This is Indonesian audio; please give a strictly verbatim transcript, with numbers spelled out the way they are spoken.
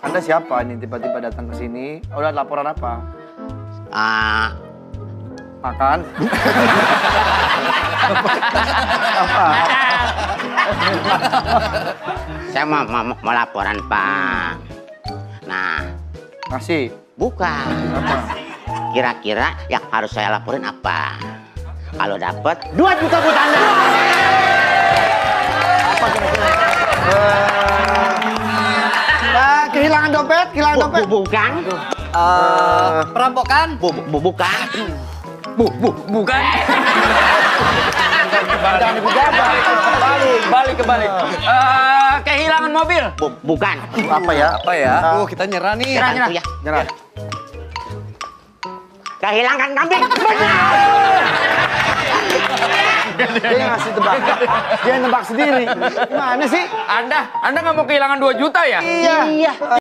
Anda siapa ini tiba-tiba datang ke sini? Udah laporan apa? Ah, Makan? Apa? saya mau, mau, mau laporan, Pak. Nah, Nasi? bukan. Apa? Kira-kira yang harus saya laporin apa? Kalau dapat dua juta buat Anda. Apa kira-kira? Uh, kehilangan dompet? Kehilangan Bu, dompet? bu, bukan. Uh, perampokan? Bu, bu, bukan. Bu, bu, bukan. Jangan digabah. Balik, balik kebalik. Uh, kehilangan mobil? Bu, bukan. Apa ya? Apa ya? Uh, Oh, kita nyerah nih. Nyerah, nyerah. Ya. Nyerah. Kehilangan kambing. Dia yang ngasih tebak. Dia yang nebak sendiri. Gimana sih? Anda, Anda nggak mau kehilangan dua juta ya? Iya. Iya.